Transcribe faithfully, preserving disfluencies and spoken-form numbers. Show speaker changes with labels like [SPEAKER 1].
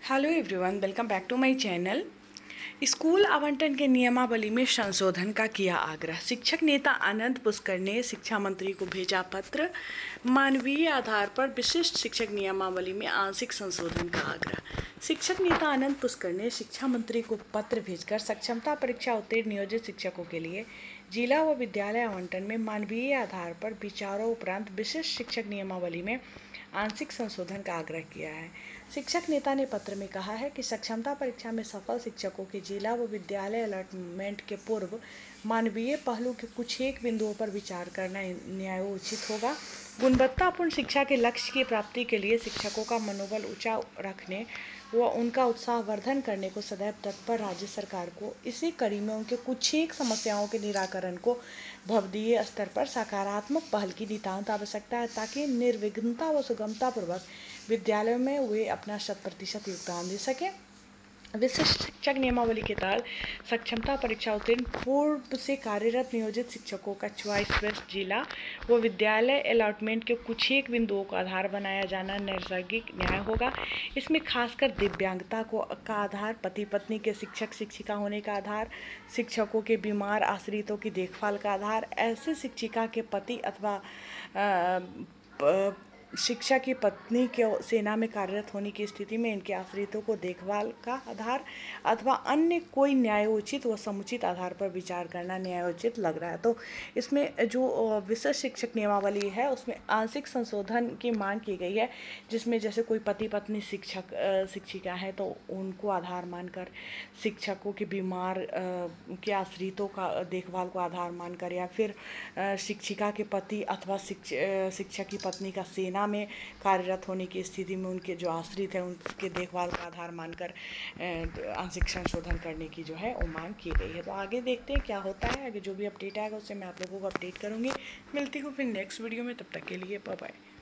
[SPEAKER 1] Hello everyone, welcome back to my channel. School आवंटन के नियमावली में संशोधन का किया आग्रह। शिक्षक नेता आनंद पुष्कर ने शिक्षा मंत्री को भेजा पत्र। मानवीय आधार पर विशिष्ट शिक्षक नियमावली में आंशिक संशोधन का आग्रह। शिक्षक नेता आनंद पुष्कर ने शिक्षा मंत्री को पत्र भेजकर सक्षमता परीक्षा उत्तीर्ण नियोजित शिक्षकों के लिए जिला व विद्यालय आवंटन में मानवीय आधार पर विचारों उपरांत विशिष्ट शिक्षक नियमावली में आंशिक संशोधन का आग्रह किया है। शिक्षक नेता ने पत्र में कहा है कि सक्षमता परीक्षा में सफल शिक्षकों के जिला व विद्यालय अलॉटमेंट के पूर्व मानवीय पहलू के कुछ एक बिंदुओं पर विचार करना न्यायोचित होगा। गुणवत्तापूर्ण शिक्षा के लक्ष्य की प्राप्ति के लिए शिक्षकों का मनोबल ऊंचा रखने व उनका उत्साहवर्धन करने को सदैव तत्पर राज्य सरकार को इसी कड़ी में उनके कुछ एक समस्याओं के निराकरण को भवदीय स्तर पर सकारात्मक पहल की नितांत आवश्यकता है, ताकि निर्विघ्नता व सुगमतापूर्वक विद्यालयों में वे अपना शत प्रतिशत योगदान दे सकें। विशिष्ट शिक्षक नियमावली के तहत सक्षमता परीक्षा उत्तीर्ण पूर्व से कार्यरत नियोजित शिक्षकों का चॉइस बेस्ड जिला व विद्यालय अलॉटमेंट के कुछ एक बिंदुओं का आधार बनाया जाना नैसर्गिक न्याय होगा। इसमें खासकर दिव्यांगता को का आधार, पति पत्नी के शिक्षक शिक्षिका होने का आधार, शिक्षकों के बीमार आश्रितों की देखभाल का आधार, ऐसे शिक्षिका के पति अथवा आ, शिक्षा की पत्नी के सेना में कार्यरत होने की स्थिति में इनके आश्रितों को देखभाल का आधार अथवा अन्य कोई न्यायोचित व समुचित आधार पर विचार करना न्यायोचित लग रहा है। तो इसमें जो विशिष्ट शिक्षक नियमावली है उसमें आंशिक संशोधन की मांग की गई है, जिसमें जैसे कोई पति पत्नी शिक्षक शिक्षिका है तो उनको आधार मानकर, शिक्षकों के बीमार के आश्रितों का देखभाल को आधार मानकर, या फिर शिक्षिका के पति अथवा शिक्षक की पत्नी का सेना में कार्यरत होने की स्थिति में उनके जो आश्रित हैं उनके देखभाल का आधार मानकर आंशिक संशोधन करने की जो है वो मांग की गई है। तो आगे देखते हैं क्या होता है। आगे जो भी अपडेट आएगा उससे मैं आप लोगों को अपडेट करूंगी। मिलती हूँ फिर नेक्स्ट वीडियो में, तब तक के लिए बाय बाय।